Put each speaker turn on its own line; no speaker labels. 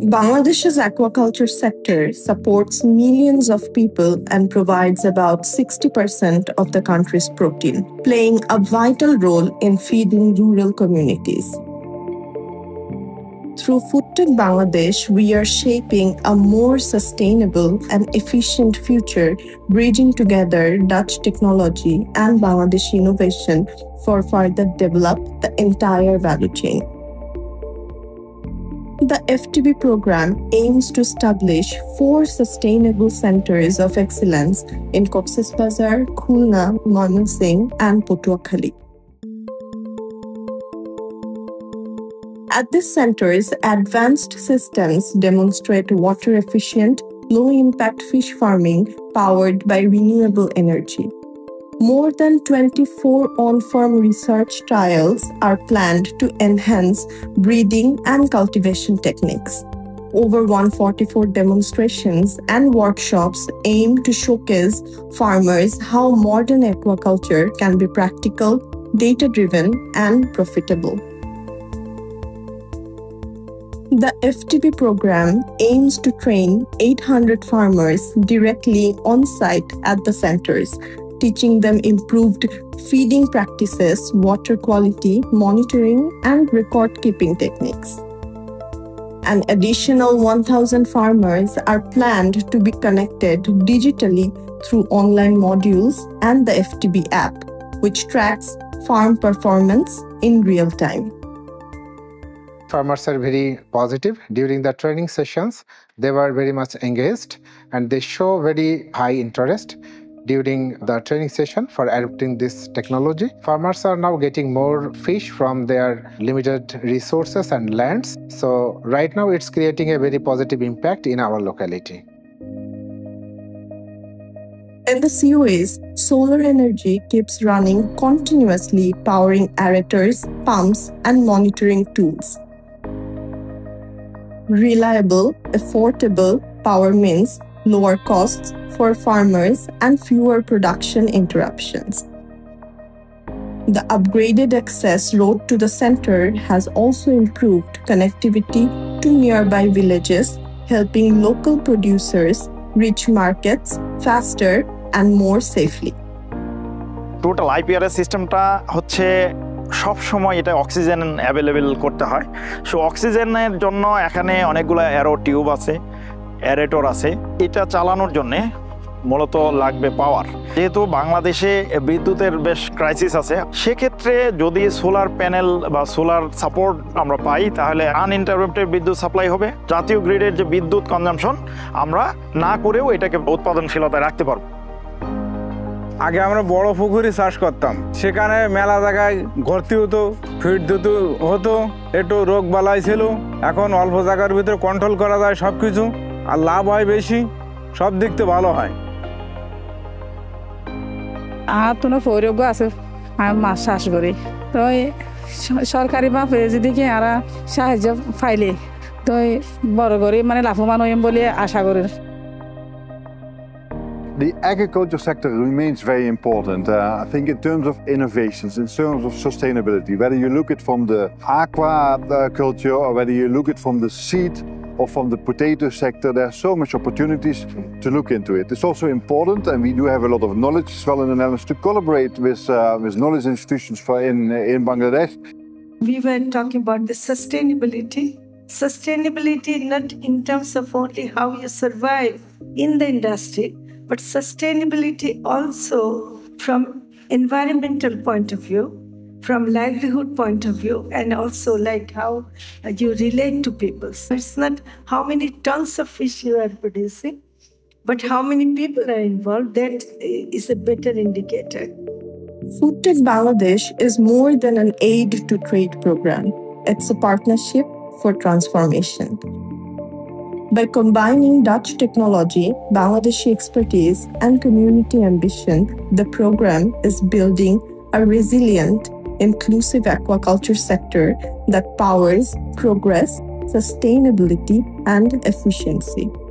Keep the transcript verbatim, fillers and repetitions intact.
Bangladesh's aquaculture sector supports millions of people and provides about sixty percent of the country's protein, playing a vital role in feeding rural communities. Through FoodTechBangladesh, we are shaping a more sustainable and efficient future, bridging together Dutch technology and Bangladeshi innovation for further develop the entire value chain. The F T B program aims to establish four sustainable centers of excellence in Bazar, Khulna, Mymensingh and Patuakhali. At these centers, advanced systems demonstrate water-efficient, low-impact fish farming powered by renewable energy. More than twenty-four on-farm research trials are planned to enhance breeding and cultivation techniques. Over one hundred forty-four demonstrations and workshops aim to showcase farmers how modern aquaculture can be practical, data-driven, and profitable. The F T B program aims to train eight hundred farmers directly on-site at the centers, teaching them improved feeding practices, water quality, monitoring, and record-keeping techniques. An additional one thousand farmers are planned to be connected digitally through online modules and the F T B app, which tracks farm performance in real time.
Farmers are very positive during the training sessions. They were very much engaged and they show very high interest during the training session for adopting this technology. Farmers are now getting more fish from their limited resources and lands. So right now it's creating a very positive impact in our locality.
In the C O As, solar energy keeps running continuously, powering aerators, pumps, and monitoring tools. Reliable, affordable power means lower costs for farmers and fewer production interruptions. The upgraded access road to the center has also improved connectivity to nearby villages, helping local producers reach markets faster and more safely.
Total I P R S systemটা হচ্ছে সব সময় এটা oxygen available করতে হয়। So অক্সিজেনের জন্য এখানে অনেকগুলো অ্যারো টিউব আছে, অ্যারেটর আছে। এটা চালানোর জন্য মূলত লাগবে পাওয়ার। যেহেতু বাংলাদেশে বিদ্যুতের বেশ ক্রাইসিস আছে, সেক্ষেত্রে যদি সোলার প্যানেল বা সোলার সাপোর্ট আমরা পাই তাহলে আনইন্টারাপ্টেড বিদ্যুৎ সাপ্লাই হবে। জাতীয় গ্রিডের যে বিদ্যুৎ কনজাম্পশন আমরা না করেও এটাকে উৎপাদনশীলতায় রাখতে পারব।
আগে আমরা বড় পুকুরে চাষ করতাম, সেখানে মেলা জায়গায় ভর্তি হতো, ফিড দিতে হতো, একটু রোগ বালাই ছিল। এখন অল্প জায়গার ভিতরে কন্ট্রোল করা যায় সব কিছু, আর লাভ হয় বেশি, সব দিক থেকে ভালো হয়।
আর তো না পৌরজ্ঞ আছে, আমি মাছ চাষ করি, তো সরকারি ভাবে যদি কি আর সাহায্য পাইলে তো বড় করে মানে লাভবান হইম বলে আশা করি।
The agriculture sector remains very important, uh, I think in terms of innovations, in terms of sustainability, whether you look at from the aquaculture or whether you look at from the seed or from the potato sector, there are so much opportunities to look into it. It's also important, and we do have a lot of knowledge as well in the Netherlands, to collaborate with, uh, with knowledge institutions for in, in Bangladesh.
We were talking about the sustainability. Sustainability not in terms of only how you survive in the industry, but sustainability also from environmental point of view, from livelihood point of view, and also like how you relate to people. So it's not how many tons of fish you are producing, but how many people are involved. That is a better indicator.
FoodTechBangladesh is more than an aid to trade program. It's a partnership for transformation. By combining Dutch technology, Bangladeshi expertise, and community ambition, the program is building a resilient, inclusive aquaculture sector that powers progress, sustainability, and efficiency.